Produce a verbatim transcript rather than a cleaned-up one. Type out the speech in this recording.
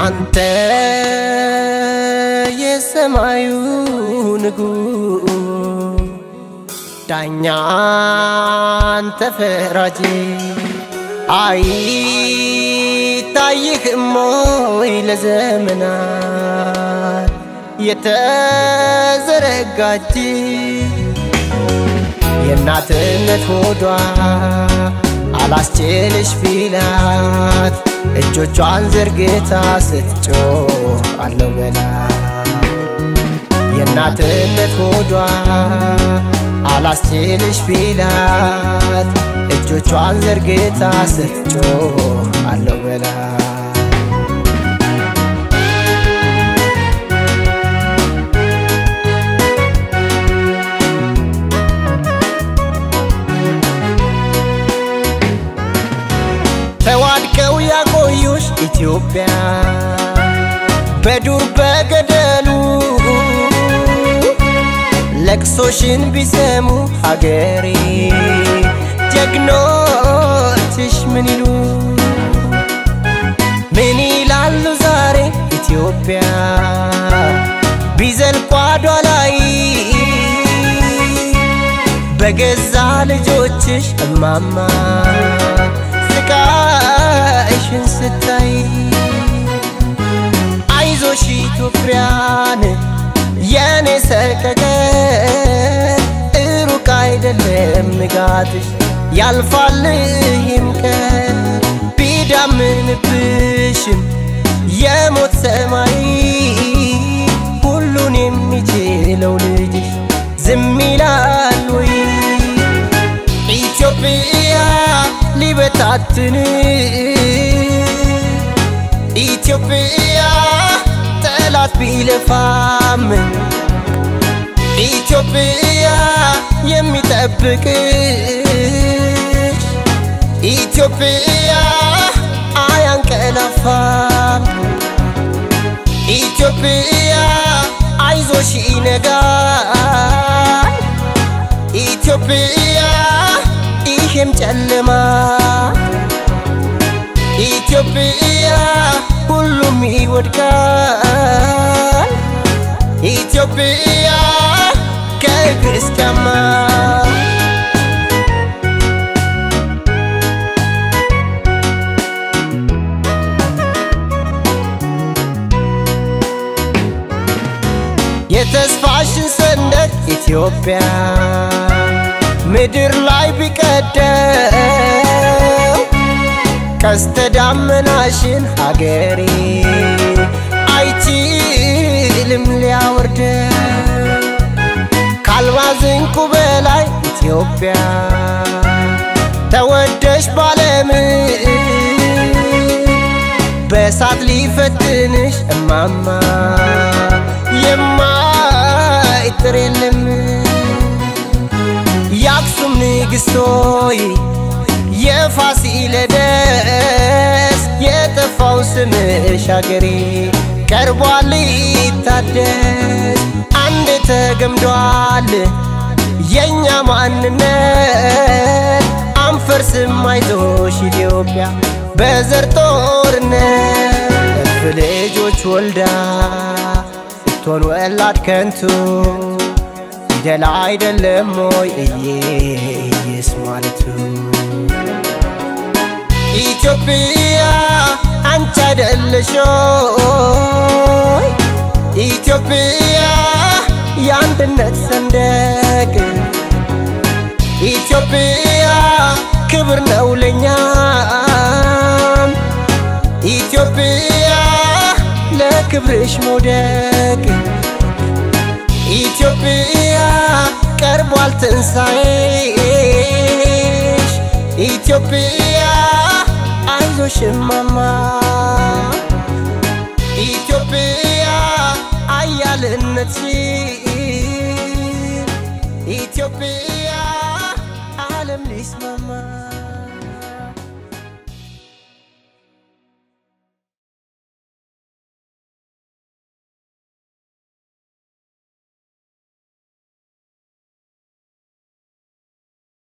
አንተ የሰማዩ ንጉሥ ዳኛ አንተ ፈራጅ አይታይህም ወይ ለዘመናት የተዘረጋች የእናትነት ሆዷ አላስችልሽ ቢላት እጆቿን ዘርግታ ስትጮህ አለው በላ የእናትነት ሆዷ አላስችልሽ ቢላት እጆቿን ዘርግታ ስትጮህ አለው በላ ተዋድቀው ያቆዩሽ ኢትዮጵያ በዱር በገደሉ ለቅሶሽን ቢሰሙ ሀገሬ ጀግኖችሽ ምን ይሉ ምን ይላሉ ዛሬ ኢትዮጵያ ቢዘልቁ አድዋ ላይ በገዛ ልጆችሽ እማማ ስቃይሽን ስታይ አይዞሽ ኢትዮጵያን የኔ ሰቀቀን ሩቅ አይደለም ንጋትሽ ያልፋል ይህም ቀን ቢዳምንብሽም የሞት ሰማይ ሁሉን የሚችለው ልጅሽ ዝም ይላል ወይ ኢትዮጵያ ሊበታትን ኢትዮጵያ ጠላት ቢለፋም ኢትዮጵያ የሚጠብቅሽ ኢትዮጵያ አያንቀላፋም ኢትዮጵያ አይዞሽ ይነጋል ኢትዮጵያ ይሄም ጨለማ ኢትዮጵያ ሁሉም ይወድቃል ኢትዮጵያ ከእግርሽ ጫማ የተስፋሽን ሰንደቅ ኢትዮጵያ ምድር ላይ ቢቀደም ቀስተ ደመናሽን ሀገሬ አይችልም ሊያወርደው ካልማዝ ዕንቁ በላይ ኢትዮጵያ ተወደሽ ባለም በእሳት ሊፈትንሽ እማማ የማይጥር የለም የአክሱም ንግሥት ሆይ የፋሲለደስ የጠፋው ስምሽ ሀገሬ ቀርቧል ሊታደስ አንዴ ተገምዷል የኛ ማንነት አንፈርስም አይዞሽ ኢትዮጵያ በዘር ጦርነት እልፍ ልጆች ወልዳ ስትሆን ወላድ ከንቱ ፊደል አይደለም ወይ እየየስ ማለቱ ኢትዮጵያ አንቺ አይደለሽ ወይ ኢትዮጵያ የአንድነት ሰንደቅ ኢትዮጵያ ክብር ነው ለኛም ኢትዮጵያ ለክብርሽ መውደቅ ኢትዮጵያ ቀርቧል ትንሣኤሽ ኢትዮጵያ አይዞሽ እማማ ኢትዮጵያ አያልነትሽ